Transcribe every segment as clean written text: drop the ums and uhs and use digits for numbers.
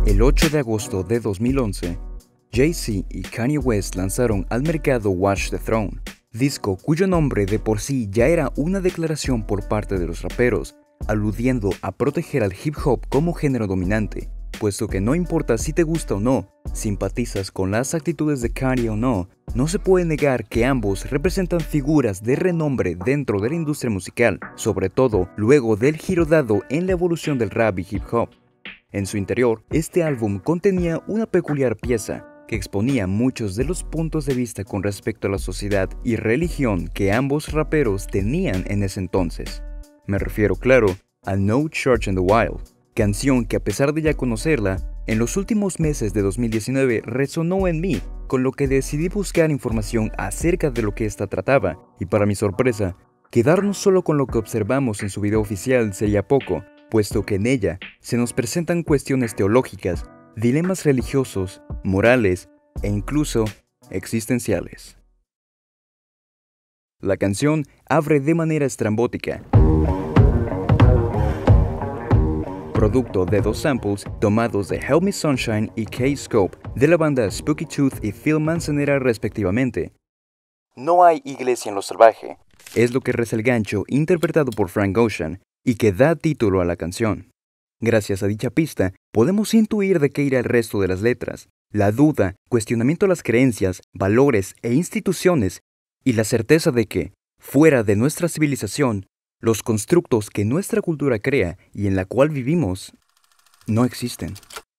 El 8 de agosto de 2011, Jay-Z y Kanye West lanzaron al mercado Watch the Throne, disco cuyo nombre de por sí ya era una declaración por parte de los raperos, aludiendo a proteger al hip hop como género dominante, puesto que no importa si te gusta o no, simpatizas con las actitudes de Kanye o no, no se puede negar que ambos representan figuras de renombre dentro de la industria musical, sobre todo luego del giro dado en la evolución del rap y hip hop. En su interior, este álbum contenía una peculiar pieza que exponía muchos de los puntos de vista con respecto a la sociedad y religión que ambos raperos tenían en ese entonces. Me refiero, claro, a No Church in the Wild, canción que a pesar de ya conocerla, en los últimos meses de 2019 resonó en mí, con lo que decidí buscar información acerca de lo que esta trataba, y para mi sorpresa, quedarnos solo con lo que observamos en su video oficial sería poco, puesto que en ella se nos presentan cuestiones teológicas, dilemas religiosos, morales e incluso existenciales. La canción abre de manera estrambótica, producto de dos samples tomados de Help Me Sunshine y K-Scope de la banda Spooky Tooth y Phil Manzanera respectivamente. No hay iglesia en lo salvaje, es lo que reza el gancho interpretado por Frank Ocean y que da título a la canción. Gracias a dicha pista, podemos intuir de qué irá el resto de las letras, la duda, cuestionamiento a las creencias, valores e instituciones, y la certeza de que, fuera de nuestra civilización, los constructos que nuestra cultura crea y en la cual vivimos, no existen.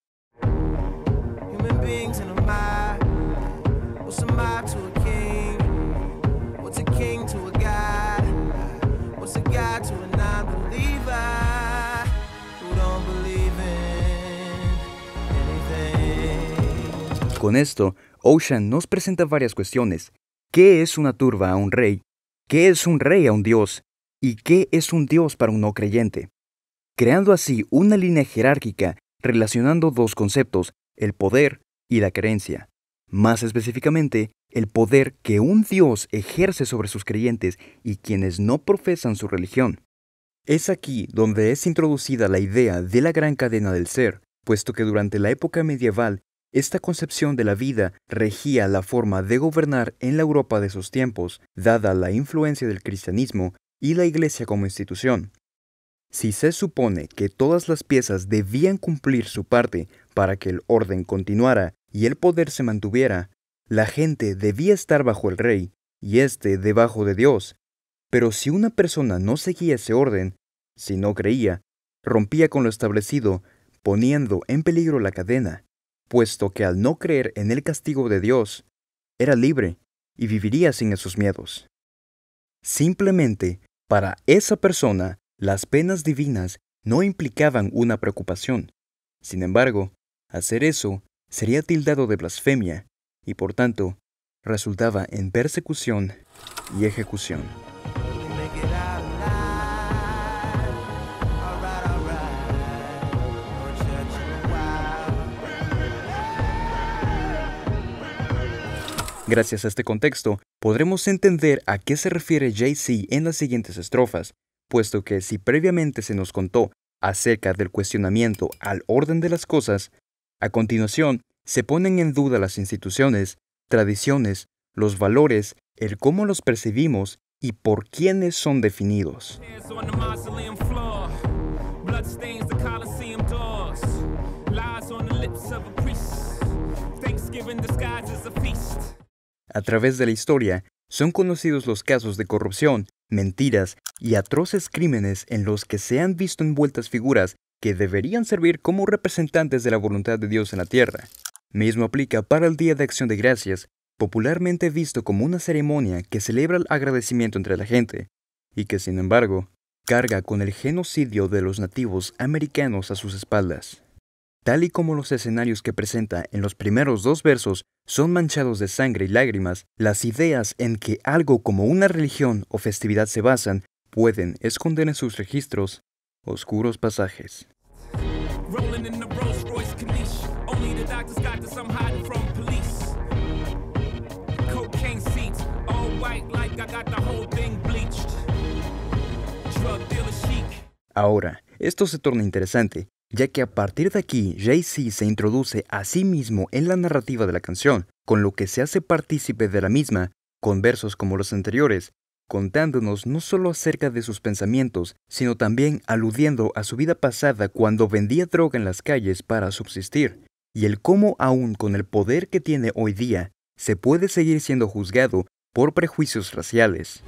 Con esto, Ocean nos presenta varias cuestiones. ¿Qué es una turba a un rey? ¿Qué es un rey a un dios? ¿Y qué es un dios para un no creyente? Creando así una línea jerárquica relacionando dos conceptos, el poder y la creencia. Más específicamente, el poder que un dios ejerce sobre sus creyentes y quienes no profesan su religión. Es aquí donde es introducida la idea de la gran cadena del ser, puesto que durante la época medieval, esta concepción de la vida regía la forma de gobernar en la Europa de esos tiempos, dada la influencia del cristianismo y la Iglesia como institución. Si se supone que todas las piezas debían cumplir su parte para que el orden continuara y el poder se mantuviera, la gente debía estar bajo el rey y éste debajo de Dios. Pero si una persona no seguía ese orden, si no creía, rompía con lo establecido, poniendo en peligro la cadena, puesto que al no creer en el castigo de Dios, era libre y viviría sin esos miedos. Simplemente, para esa persona, las penas divinas no implicaban una preocupación. Sin embargo, hacer eso sería tildado de blasfemia y, por tanto, resultaba en persecución y ejecución. Gracias a este contexto, podremos entender a qué se refiere Jay-Z en las siguientes estrofas, puesto que si previamente se nos contó acerca del cuestionamiento al orden de las cosas, a continuación se ponen en duda las instituciones, tradiciones, los valores, el cómo los percibimos y por quiénes son definidos. A través de la historia, son conocidos los casos de corrupción, mentiras y atroces crímenes en los que se han visto envueltas figuras que deberían servir como representantes de la voluntad de Dios en la tierra. Mismo aplica para el Día de Acción de Gracias, popularmente visto como una ceremonia que celebra el agradecimiento entre la gente, y que sin embargo, carga con el genocidio de los nativos americanos a sus espaldas. Tal y como los escenarios que presenta en los primeros dos versos son manchados de sangre y lágrimas, las ideas en que algo como una religión o festividad se basan pueden esconder en sus registros oscuros pasajes. Ahora, esto se torna interesante, ya que a partir de aquí Jay-Z se introduce a sí mismo en la narrativa de la canción, con lo que se hace partícipe de la misma, con versos como los anteriores, contándonos no solo acerca de sus pensamientos, sino también aludiendo a su vida pasada cuando vendía droga en las calles para subsistir, y el cómo aún con el poder que tiene hoy día, se puede seguir siendo juzgado por prejuicios raciales.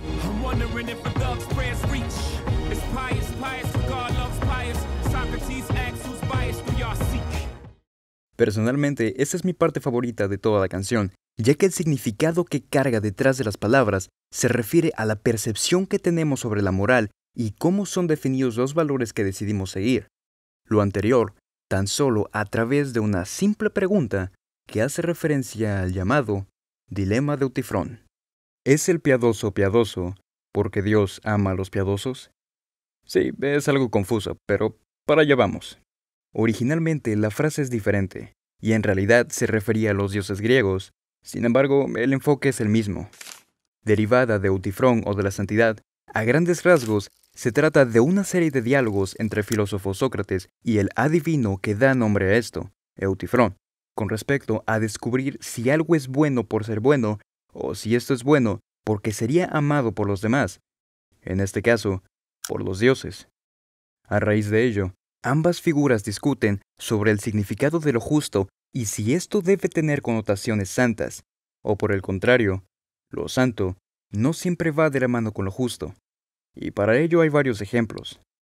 Personalmente, esta es mi parte favorita de toda la canción, ya que el significado que carga detrás de las palabras se refiere a la percepción que tenemos sobre la moral y cómo son definidos los valores que decidimos seguir. Lo anterior, tan solo a través de una simple pregunta que hace referencia al llamado dilema de Eutifrón. ¿Es el piadoso piadoso porque Dios ama a los piadosos? Sí, es algo confuso, pero para allá vamos. Originalmente la frase es diferente, y en realidad se refería a los dioses griegos. Sin embargo, el enfoque es el mismo. Derivada de Eutifrón o de la santidad, a grandes rasgos, se trata de una serie de diálogos entre el filósofo Sócrates y el adivino que da nombre a esto, Eutifrón, con respecto a descubrir si algo es bueno por ser bueno, o si esto es bueno porque sería amado por los demás, en este caso, por los dioses. A raíz de ello, ambas figuras discuten sobre el significado de lo justo y si esto debe tener connotaciones santas, o por el contrario, lo santo no siempre va de la mano con lo justo, y para ello hay varios ejemplos.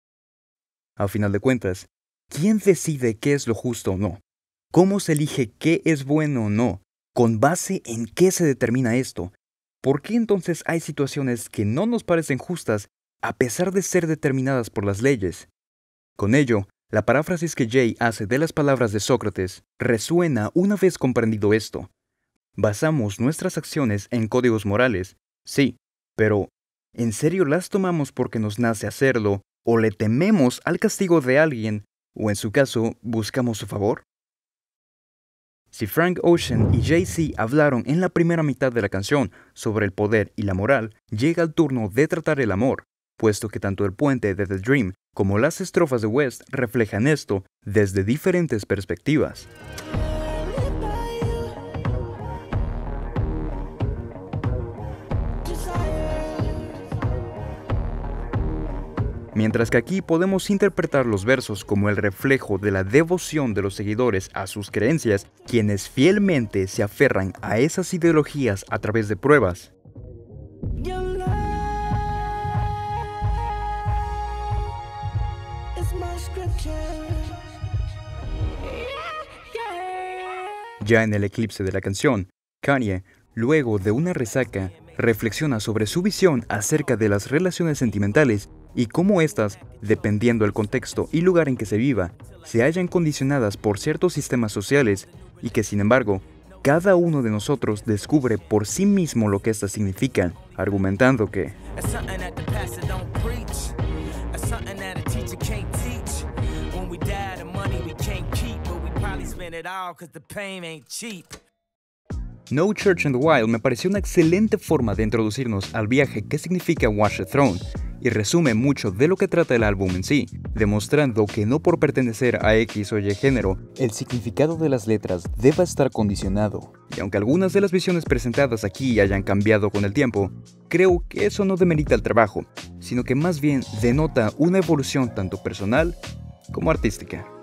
A final de cuentas, ¿quién decide qué es lo justo o no? ¿Cómo se elige qué es bueno o no? ¿Con base en qué se determina esto? ¿Por qué entonces hay situaciones que no nos parecen justas a pesar de ser determinadas por las leyes? Con ello, la paráfrasis que Jay hace de las palabras de Sócrates resuena una vez comprendido esto. Basamos nuestras acciones en códigos morales, sí, pero ¿en serio las tomamos porque nos nace hacerlo, o le tememos al castigo de alguien, o en su caso, buscamos su favor? Si Frank Ocean y Jay-Z hablaron en la primera mitad de la canción sobre el poder y la moral, llega el turno de tratar el amor, puesto que tanto el puente de The Dream como las estrofas de West reflejan esto desde diferentes perspectivas. Mientras que aquí podemos interpretar los versos como el reflejo de la devoción de los seguidores a sus creencias, quienes fielmente se aferran a esas ideologías a través de pruebas. Ya en el eclipse de la canción, Kanye, luego de una resaca, reflexiona sobre su visión acerca de las relaciones sentimentales y cómo éstas, dependiendo del contexto y lugar en que se viva, se hallan condicionadas por ciertos sistemas sociales y que, sin embargo, cada uno de nosotros descubre por sí mismo lo que éstas significan, argumentando que No Church in the Wild me pareció una excelente forma de introducirnos al viaje que significa Watch the Throne, y resume mucho de lo que trata el álbum en sí, demostrando que no por pertenecer a X o Y género, el significado de las letras deba estar condicionado. Y aunque algunas de las visiones presentadas aquí hayan cambiado con el tiempo, creo que eso no demerita el trabajo, sino que más bien denota una evolución tanto personal como artística.